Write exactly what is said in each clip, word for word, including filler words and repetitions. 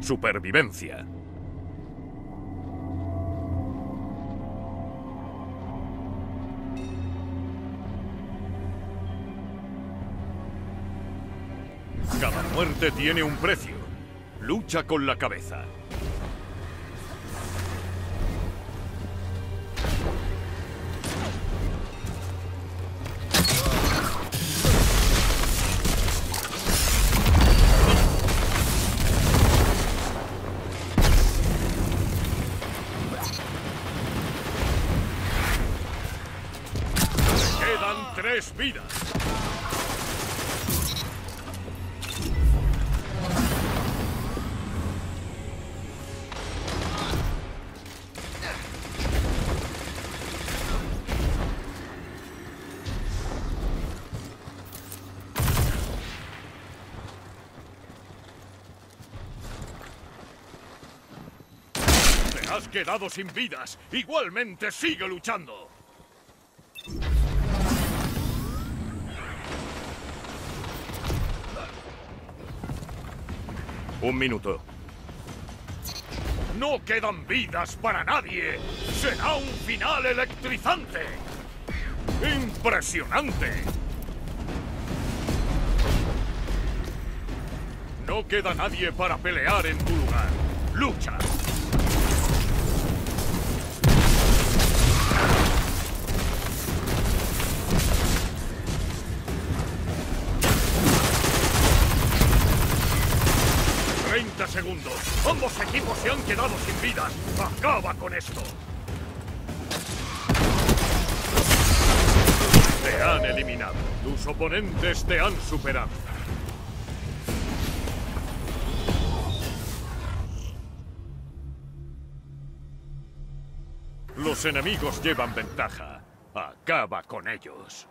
Supervivencia. Cada muerte tiene un precio. Lucha con la cabeza. Quedan tres vidas. Te has quedado sin vidas. Igualmente sigue luchando. Un minuto. No quedan vidas para nadie. Será un final electrizante. ¡Impresionante! No queda nadie para pelear en tu lugar. ¡Lucha! treinta segundos. Ambos equipos se han quedado sin vidas. ¡Acaba con esto! Te han eliminado. Tus oponentes te han superado. Los enemigos llevan ventaja. Acaba con ellos.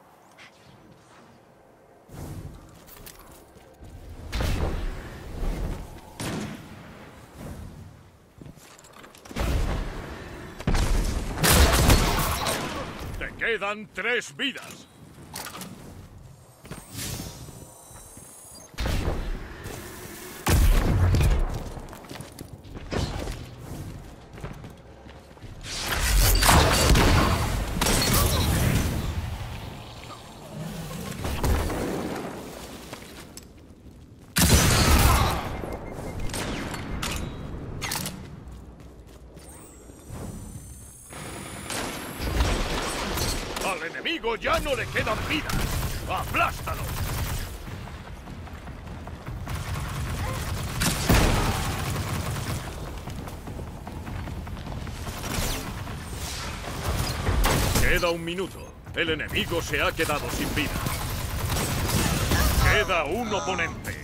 Te quedan tres vidas. Al enemigo ya no le quedan vidas. ¡Aplástalo! Queda un minuto. El enemigo se ha quedado sin vida. Queda un oponente.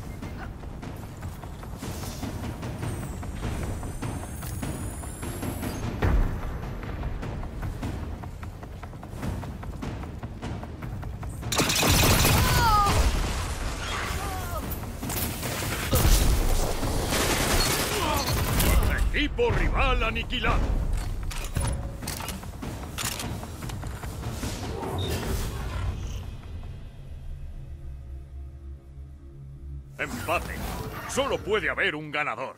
Equipo rival aniquilado. Empate. Solo puede haber un ganador.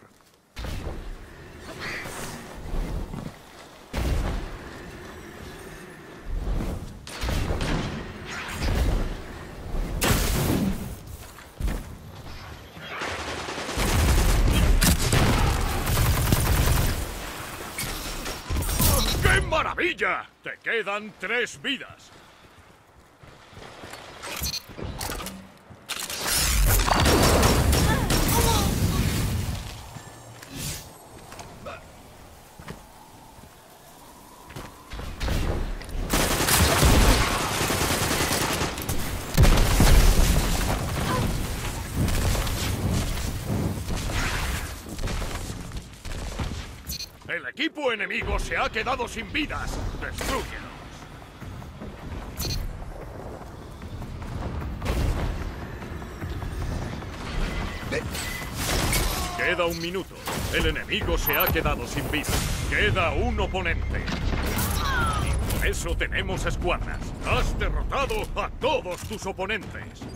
¡Qué maravilla! Te quedan tres vidas. El equipo enemigo se ha quedado sin vidas. ¡Destrúyelos! Queda un minuto. El enemigo se ha quedado sin vidas. Queda un oponente. Y por eso tenemos escuadras. Has derrotado a todos tus oponentes.